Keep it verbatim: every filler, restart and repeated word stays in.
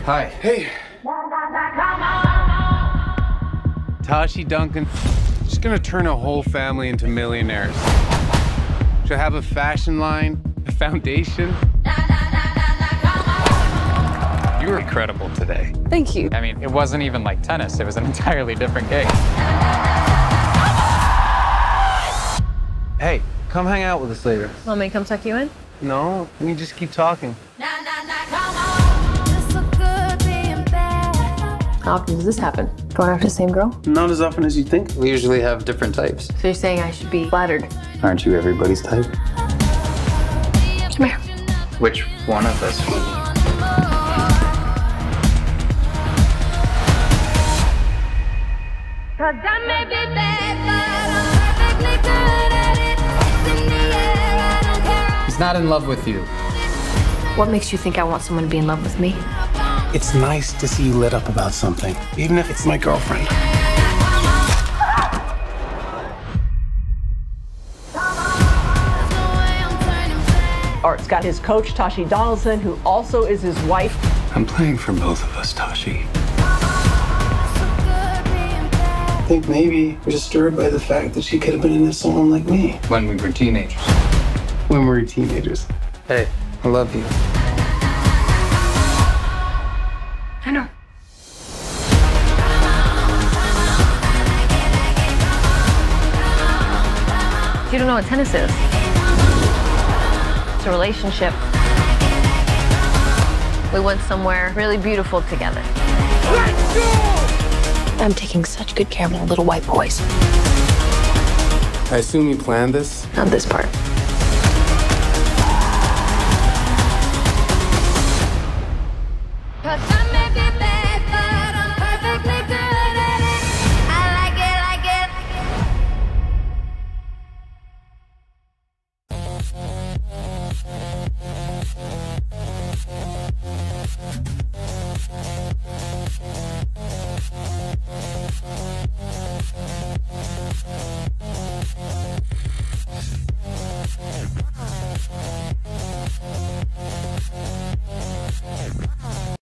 Hi. Hey. Tashi Duncan. She's gonna turn a whole family into millionaires. She'll have a fashion line, a foundation. You were incredible today. Thank you. I mean, it wasn't even like tennis. It was an entirely different game. Hey, come hang out with us later. Want me to come tuck you in? No, we can just keep talking. How often does this happen? Going after the same girl? Not as often as you think. We usually have different types. So you're saying I should be flattered? Aren't you everybody's type? Come here. Which one of us? He's not in love with you. What makes you think I want someone to be in love with me? It's nice to see you lit up about something, even if it's my girlfriend. Art's got his coach, Tashi Donaldson, who also is his wife. I'm playing for both of us, Tashi. I think maybe we're disturbed by the fact that she could have been into someone like me. When we were teenagers. When we were teenagers. Hey, I love you. I know. You don't know what tennis is. It's a relationship. We went somewhere really beautiful together. Let's go! I'm taking such good care of my little white boys. I assume you planned this? Not this part.